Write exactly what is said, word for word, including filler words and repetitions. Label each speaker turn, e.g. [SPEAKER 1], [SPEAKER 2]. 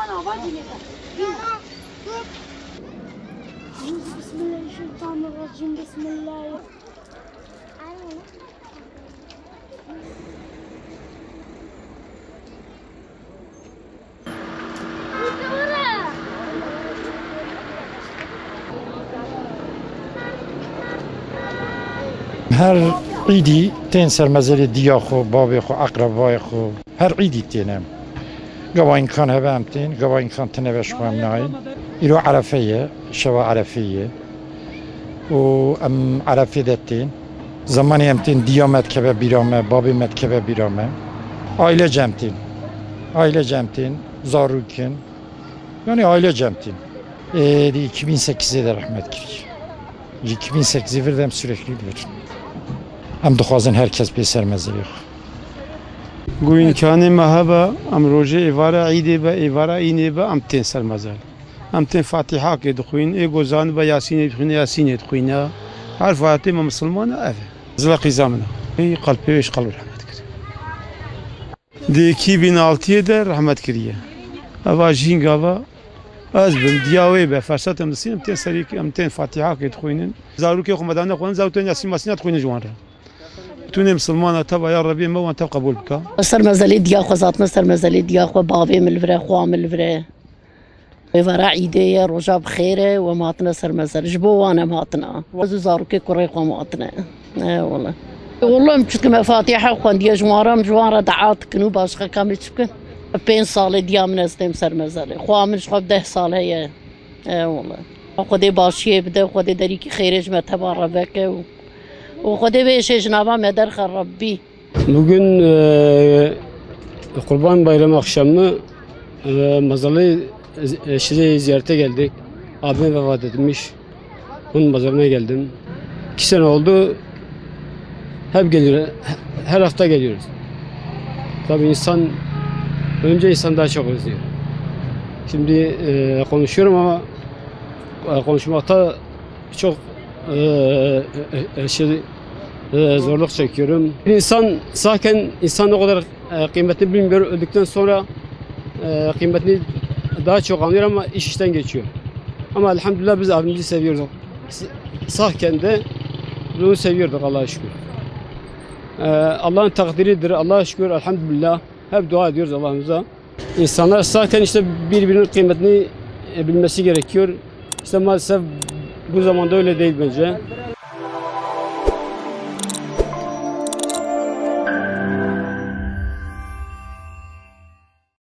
[SPEAKER 1] Bismillahirrahmanirrahim. Bismillah.
[SPEAKER 2] هر عیدی تین سرمزلی دیا خو بابی خو اقربای خو هر عیدی تینم قوائن كان هبامتين قوائن كان تنبش وامناين إلو عرفية شوا عرفية و أم عرفية دتين زماني امتين ديامت كبه بيرامه بابي مت كبه بيرامه aile cemtin aile cemtin zarukin yani aile cemtin e, iki bin sekizde de rahmet kirik iki bin sekizde verdim sürekli verir hem de herkes bir sermezler yok.
[SPEAKER 3] گوین کانی مهبا ام روزه ایوارا عیدی با ایوارا اینی با ام تین سرمزل ام تین فاتحه که دخوین ای گوزان با یاسین دخوین یاسین دخوین هر فاتحه ما مسلمان اه زلقی زمانه ای قلبی وش قلب رحمت کرد دی iki bin altıya da rahmet kiriye ava jingava az bim diyawe be fersat em disin tین seri ام تین فاتحه که دخوینن زارو که خمدان خوان زاوتن یاسین مسنات دخوین جوان توني مسلمانة تبع يا ربي ما وانت قبول بك.
[SPEAKER 4] سر مزالي ديا خزاتنا سر مزالي ديا خو بابي من الفرا خوا من الفرا. وفرا عيدية رجع بخيره وماتنا سر مزال جبوا وانا ماتنا. وزارو كي كوري خوا ماتنا. اه والله. والله مشيت كما فاتحة خوان ديا جوارا مجوارا دعات كنو باشخا كامل تشبكن. بين صالة ديا من استم سر مزالي. خوا من شخب ده صالة هي. اه والله. خدي باشيه بده خدي دريكي خيرج ما تبارا بك. وخدي بيش جنابا مدرخ ربي.
[SPEAKER 3] Bugün e, Kurban Bayramı akşamı e, Mazarlı eşini ziyarete geldik. Abim vefat etmiş. Onun mazarına geldim. İki sene oldu. Hep geliyoruz. Her hafta geliyoruz. Tabii insan önce insan daha çok özlüyor. Şimdi e, konuşuyorum ama e, konuşmakta çok e, e, şey Ee, zorluk çekiyorum. Bir insan sağken insan o kadar e, kıymetini bilmiyor. Öldükten sonra e, kıymetini daha çok anlıyor ama iş işten geçiyor. Ama elhamdülillah biz abimizi seviyoruz. Sağken de bunu seviyorduk Allah'a şükür. Ee, Allah'ın takdiridir. Allah'a şükür elhamdülillah. Hep dua ediyoruz Allah'ımıza. İnsanlar sağken işte birbirinin kıymetini e, bilmesi gerekiyor. İşte maalesef bu zamanda öyle değil bence.